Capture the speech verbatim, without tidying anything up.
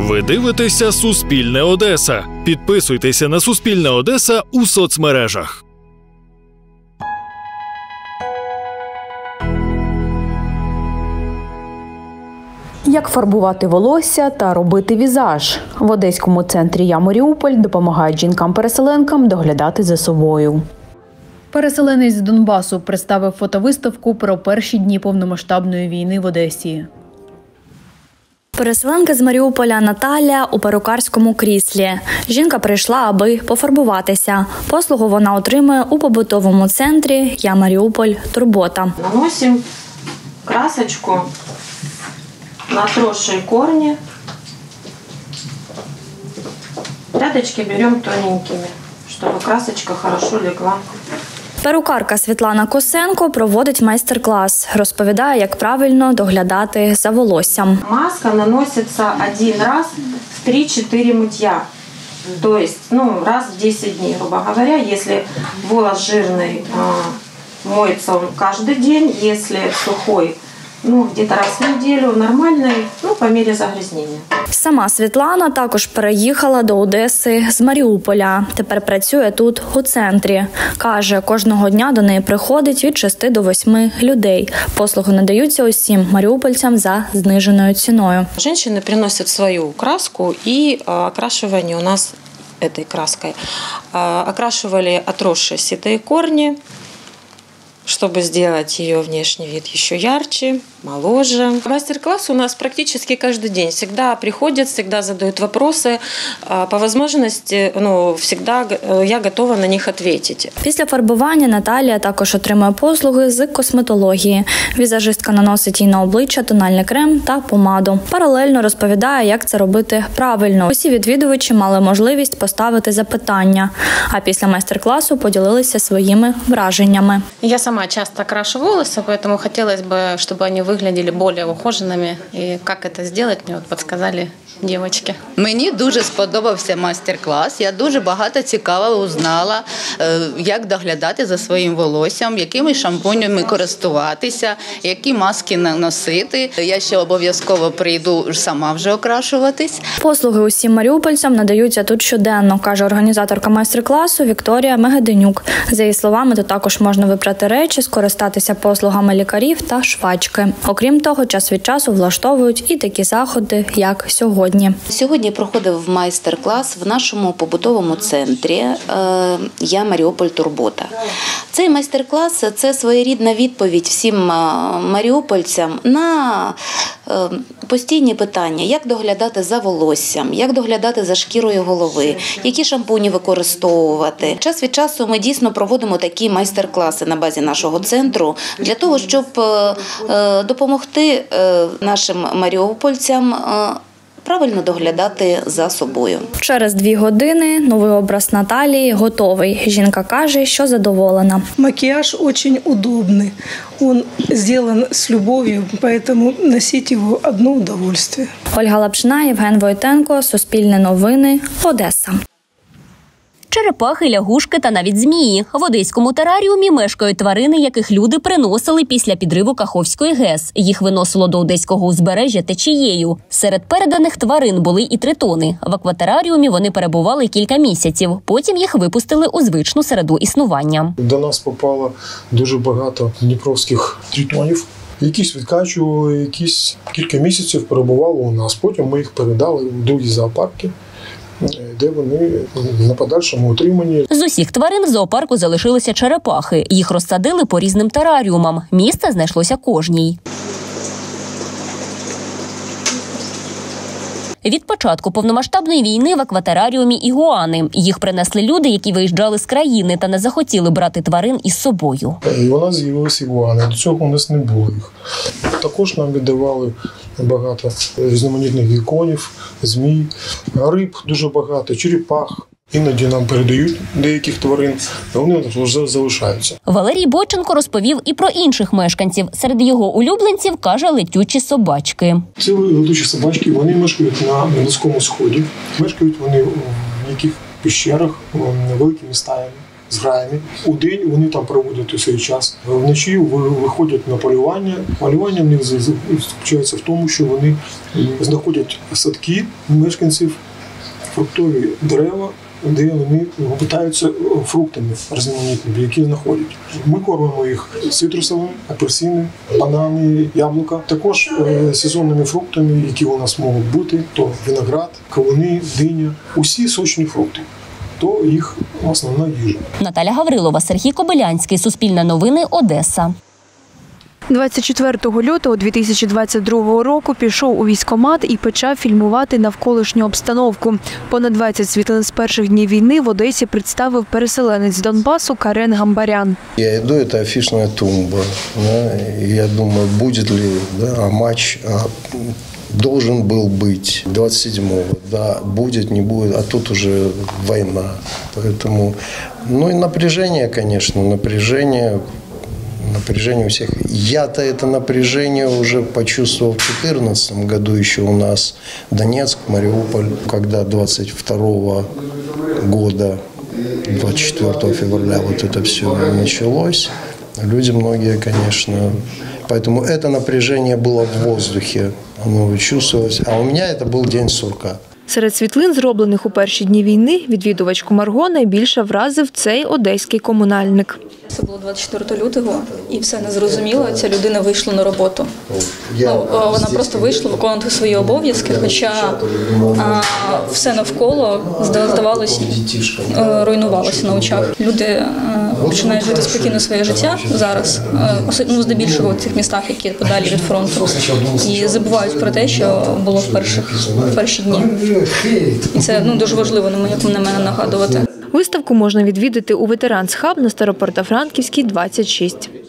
Ви дивитеся «Суспільне Одеса». Підписуйтеся на «Суспільне Одеса» у соцмережах. Як фарбувати волосся та робити візаж? В Одеському центрі «Я Маріуполь» допомагають жінкам-переселенкам доглядати за собою. Переселенець з Донбасу представив фотовиставку про перші дні повномасштабної війни в Одесі. Переселенка з Маріуполя Наталя у перукарському кріслі. Жінка прийшла, аби пофарбуватися. Послугу вона отримує у побутовому центрі «Я Маріуполь. Турбота». Наносимо красочку на отросшие корни. Прядочки берем тоненькими, чтобы красочка хорошо легла. Перукарка Світлана Косенко проводить майстер-клас. Розповідає, як правильно доглядати за волоссям. Маска наносится один раз в три-четыре мытья. То есть ну, раз в десять дней, грубо говоря. Если волос жирный, моется он каждый день. Если сухой, ну, где-то раз в неделю, нормальний, ну, по мірі загрязнення. Сама Світлана також переїхала до Одеси з Маріуполя. Тепер працює тут, у центрі. Каже, кожного дня до неї приходить від шести до восьми людей. Послуги надаються усім маріупольцям за зниженою ціною. Жінки приносять свою краску і окрашування у нас этой краской. Окрашивали отросшие седые корни, чтобы сделать ее внешний вид еще ярче, моложе. Мастер-класс у нас практически каждый день. Всегда приходят, всегда задают вопросы. По возможности, ну, всегда я готова на них ответить. Після фарбування Наталія також отримує послуги з косметології. Візажистка наносить їй на обличчя тональний крем та помаду. Паралельно розповідає, як це робити правильно. Усі відвідувачі мали можливість поставити запитання. А після майстер-класу поділилися своїми враженнями. Я сама часто крашу волосы, поэтому хотелось бы, чтобы они выглядели более ухоженными. И как это сделать, мне вот подсказали дівчатки. Мені дуже сподобався майстер-клас. Я дуже багато цікавого узнала, як доглядати за своїм волоссям, якими шампунями користуватися, які маски наносити. Я ще обов'язково прийду сама вже окрашуватись. Послуги усім маріупольцям надаються тут щоденно, каже організаторка майстер-класу Вікторія Мегеденюк. За її словами, тут також можна випрати речі, скористатися послугами лікарів та швачки. Окрім того, час від часу влаштовують і такі заходи, як сьогодні. Сьогодні проходив майстер-клас в нашому побутовому центрі «Я Маріуполь. Турбота». Цей майстер-клас – це своєрідна відповідь всім маріупольцям на постійні питання, як доглядати за волоссям, як доглядати за шкірою голови, які шампуні використовувати. Час від часу ми дійсно проводимо такі майстер-класи на базі нашого центру для того, щоб допомогти нашим маріупольцям правильно доглядати за собою. Через дві години новий образ Наталії готовий. Жінка каже, що задоволена. Макияж очень удобный. Он сделан с любовью, поэтому носить его одно удовольствие. Ольга Лапшина, Євген Войтенко, Суспільне новини, Одеса. Черепахи, лягушки та навіть змії. В одеському тераріумі мешкають тварини, яких люди приносили після підриву Каховської ГЕС. Їх виносило до одеського узбережжя течією. Серед переданих тварин були і тритони. В акватераріумі вони перебували кілька місяців. Потім їх випустили у звичну середу існування. До нас попало дуже багато дніпровських тритонів. Якісь відкачували, якісь кілька місяців перебували у нас. Потім ми їх передали в другі зоопарки, де вони на подальшому утриманні. З усіх тварин в зоопарку залишилися черепахи. Їх розсадили по різним тераріумам. Місце знайшлося кожній. Від початку повномасштабної війни в акватераріумі ігуани. Їх принесли люди, які виїжджали з країни та не захотіли брати тварин із собою. І у нас з'явилися ігуани. До цього у нас не було їх. Також нам віддавали багато різноманітних гекконів, змій, риб дуже багато, черепах. Іноді нам передають деяких тварин, а вони вже залишаються. Валерій Бойченко розповів і про інших мешканців. Серед його улюбленців, каже, летючі собачки. Ці летючі собачки, вони мешкають на низькому сході. Мешкають вони в яких пещерах великими стаями. зграями. У день вони там проводять у свій час. Вночі виходять на полювання. Полювання в них заключається в тому, що вони знаходять садки мешканців, фруктові дерева, де вони питаються фруктами різноманітними, які знаходять. Ми кормимо їх цитрусовими, апельсини, банани, яблука. Також сезонними фруктами, які у нас можуть бути, то виноград, кавуни, диня, усі сочні фрукти. То їх основна їжа. Наталя Гаврилова, Сергій Кобилянський, Суспільне новини, Одеса. двадцять четвертого лютого дві тисячі двадцять другого року пішов у військкомат і почав фільмувати навколишню обстановку. Понад двадцять світлин з перших днів війни в Одесі представив переселенець з Донбасу Карен Гамбарян. Я йду, це афішна тумба. Да, я думаю, буде ли да, а матч а, должен был быть двадцать седьмого. Да, будет, не будет, а тут уже война. Поэтому, ну и напряжение, конечно, напряжение. Напряжение у всех. Я-то это напряжение уже почувствовал в две тысячи четырнадцатом году еще у нас Донецк, Мариуполь, когда двадцать второго года, двадцать четвёртого февраля вот это все началось. Люди многие, конечно, поэтому это напряжение было в воздухе, оно чувствовалось. А у меня это был день сурка. Серед світлин, зроблених у перші дні війни, відвідувачку Марго найбільше вразив цей одеський комунальник. Це було двадцять четвертого лютого, і все незрозуміло, ця людина вийшла на роботу. Ну, вона просто вийшла виконувати свої обов'язки, хоча а, все навколо, здавалося, руйнувалося на очах. Люди а, починають жити спокійно своє життя зараз, а, ну, здебільшого в цих містах, які подалі від фронту, і забувають про те, що було в, перших, в перші дні. І це ну, дуже важливо на мене нагадувати. Виставку можна відвідати у Ветеранс Хаб на Старопортофранківській, двадцять шість.